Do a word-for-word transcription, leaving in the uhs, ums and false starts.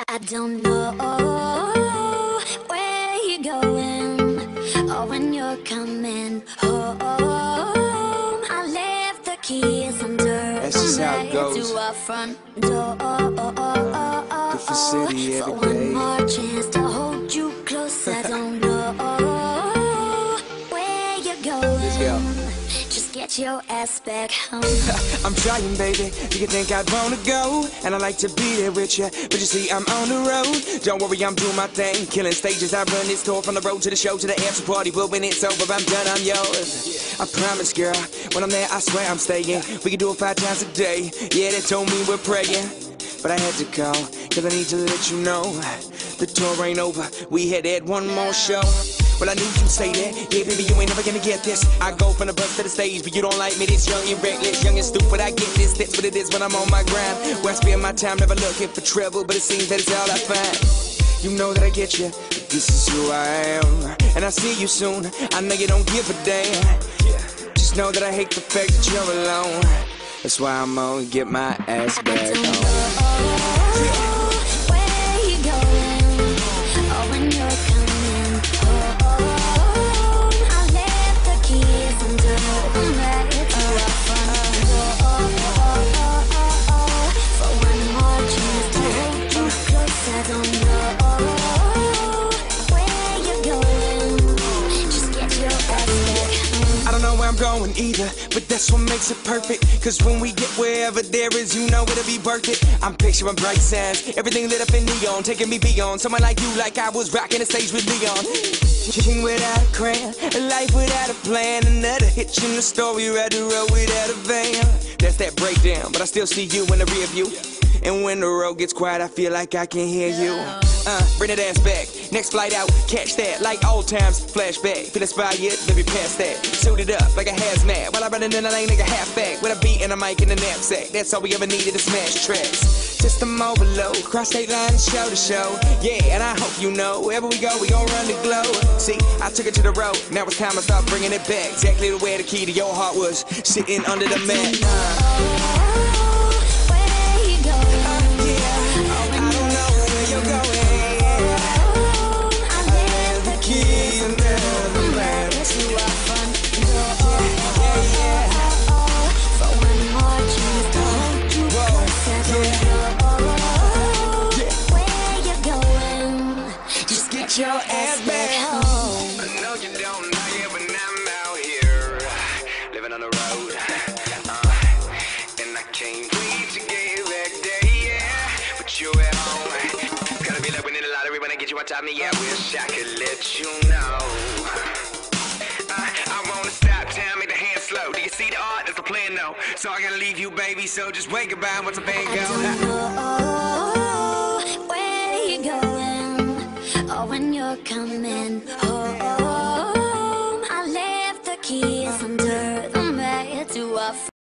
I don't know where you're going or when you're coming home. I left the keys under the to our front door. Different city every For one day. more chance to hold you close. I don't know where you're going. Let's go. Just get your ass back home. I'm trying, baby. You can think I'd wanna go, and I like to be there with you, but you see I'm on the road. Don't worry, I'm doing my thing, killing stages. I run this tour from the road to the show to the after party, but when it's over, I'm done. I'm yours. I promise, girl. When I'm there, I swear I'm staying. We can do it five times a day. Yeah, they told me we're praying, but I had to call, cause I need to let you know the tour ain't over. We had had one more show. Well, I knew you'd say that. Yeah, baby, you ain't never gonna get this. I go from the bus to the stage, but you don't like me. This young and reckless, young and stupid. I get this. That's what it is when I'm on my grind. Where I spend my time never looking for trouble, but it seems that it's all I find. You know that I get you. This is who I am, and I see you soon. I know you don't give a damn. Just know that I hate the fact that you're alone. That's why I'm gonna get my ass back home. I'm going either, but that's what makes it perfect. Cause when we get wherever there is, you know it'll be worth it. I'm picturing bright signs, everything lit up in neon, taking me beyond someone like you, like I was rocking the stage with Leon. King without a crown, a life without a plan, another hitch in the story, ride the road without a van. That's that breakdown, but I still see you in the rear view. And when the road gets quiet, I feel like I can hear you. Uh, bring that ass back. Next flight out, catch that. Like old times, flashback. Feel inspired, maybe past that. Suited up like a hazmat. While I running in the lane like a halfback. With a beat and a mic in the knapsack. That's all we ever needed to smash tracks. System overload, cross state lines, show to show. Yeah, and I hope you know, wherever we go, we gon' run the globe. See, I took it to the road. Now it's time to start bringing it back. Exactly the way the key to your heart was, sitting under the mat. Uh. Your ass back home. I know you don't know yet, but I'm out here living on the road, uh, and I can't wait to get back there, yeah. But you at home, gotta be like winning the lottery when I get you on top of me. Yeah, I wish I could let you know. Uh, I wanna stop time, make the hand slow. Do you see the art? That's the plan, though. So I gotta leave you, baby. So just wait goodbye. What's a bang go? I don't know where you going or when you're coming home. I left the keys under the mat to our